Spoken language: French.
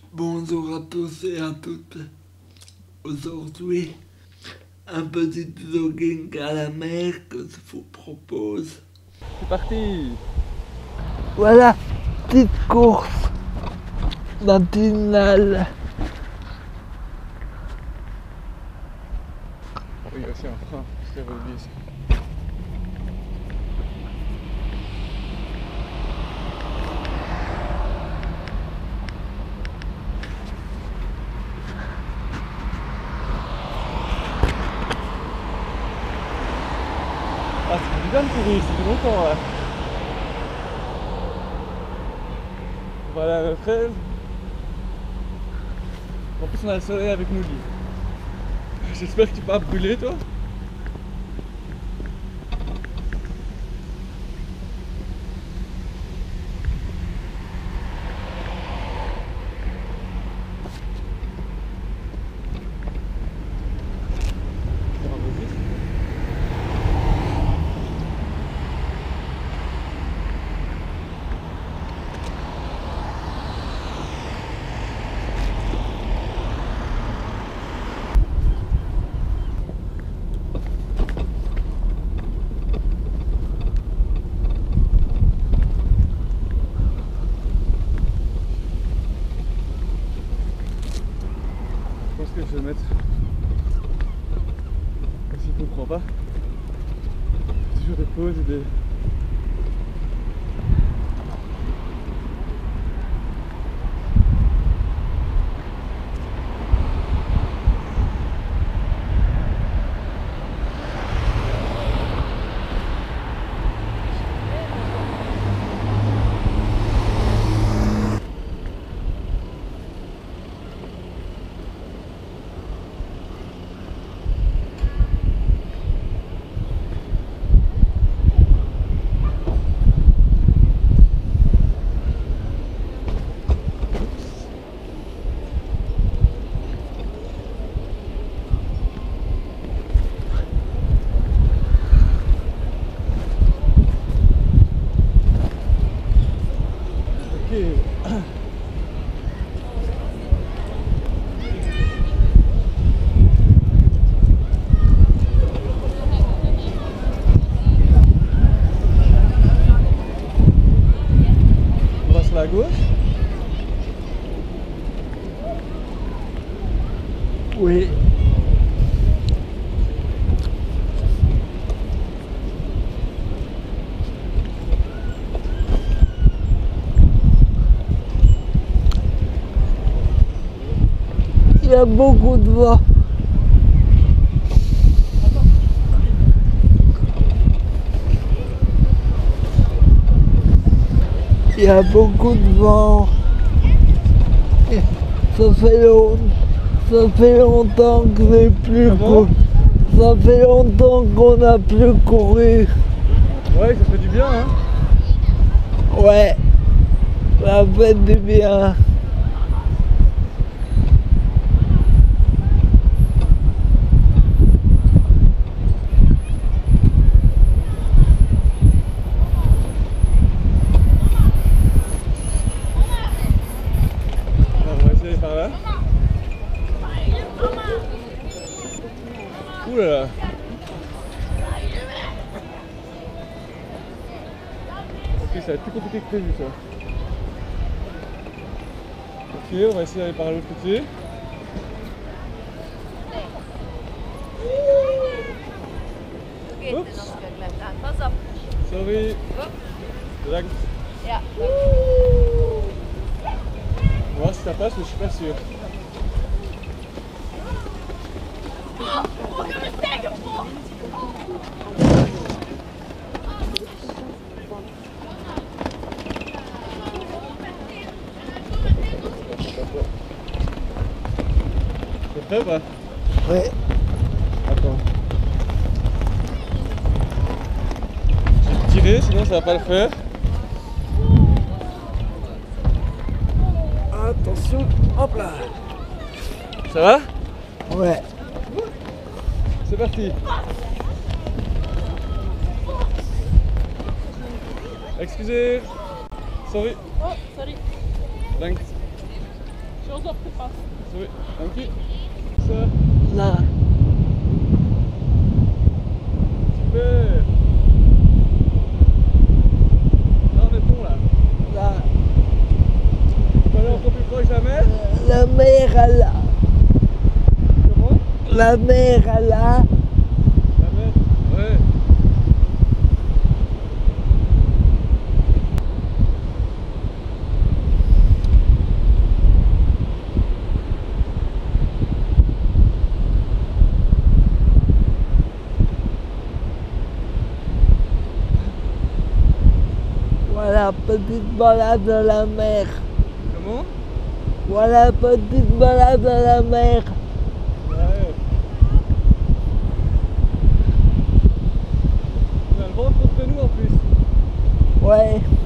Bonjour à tous et à toutes. Aujourd'hui, un petit vlogging à la mer que je vous propose. C'est parti. Voilà, petite course matinale. Oui, aussi un frein, c'est oublié ça. Ah, c'est du bien de courir, ça fait longtemps là. Voilà la fraise. En plus on a le soleil avec nous, Guy. J'espère que tu vas pas brûler toi. Je pense que je vais mettre. S'il ne comprend pas. Toujours des pauses et des. On va sur la gauche. Oui. Il y a beaucoup de vent. Il y a beaucoup de vent. Ça fait longtemps que j'ai plus couru. Ça fait longtemps qu'on n'a plus couru. Ouais, ça fait du bien hein. Ouais, ça fait du bien. Alors, on va essayer par là. Ouh là là. Ok, ça va être plus compliqué que prévu ça. Ok, on va essayer d'aller par l'autre côté. Vergeet het als je het left aan. Pas op. Sorry. Bedankt. Ja. On va voir si ça passe, mais je suis pas sûr. T'es prêt ou pas? Ouais. Attends. Je vais tirer, sinon ça va pas le faire. Attention, hop là. Ça va? Ouais. C'est parti. Excusez. Sorry. Oh, sorry. Bedankt. Kör så fast. Sorry. Danke. So. Là, Super. Là, on est bon là. là, On va aller encore plus proche de la mer. la mer est là. Comment? La mer est là. La mer. Ouais. Voilà, petite balade à la mer. Comment? Voilà, petite balade à la mer. Ouais. On a le vent contre nous en plus. Ouais.